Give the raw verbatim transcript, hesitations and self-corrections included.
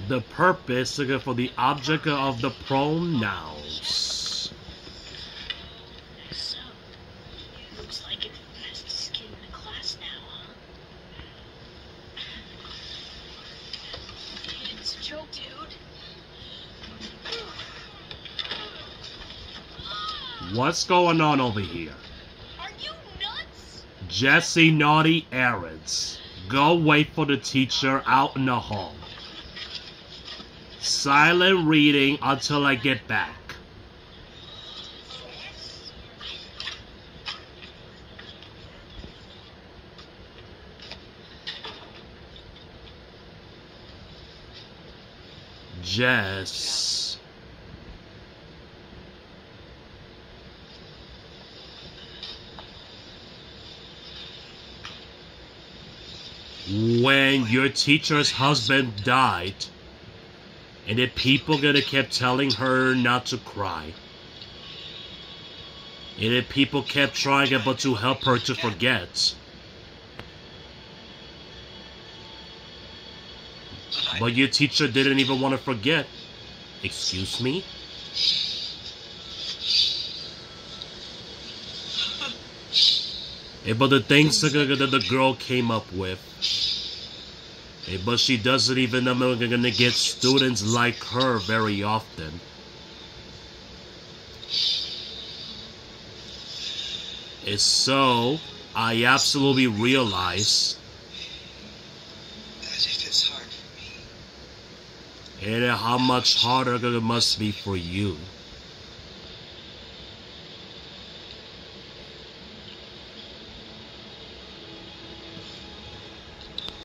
The purpose for the object of the pronouns. So, looks like you're the fastest kid in the class now, huh? It's a joke, dude. What's going on over here? Are you nuts? Jesse Naughty Errands. Go wait for the teacher out in the hall. Silent reading until I get back. Jess. When your teacher's husband died, and the people gonna kept telling her not to cry, and the people kept trying but to help her to forget, but your teacher didn't even want to forget. Excuse me? Yeah, but the things that the girl came up with, yeah, but she doesn't even know we're gonna get students like her very often. And so, I absolutely realize that if it's hard for me, and how much harder it must be for you.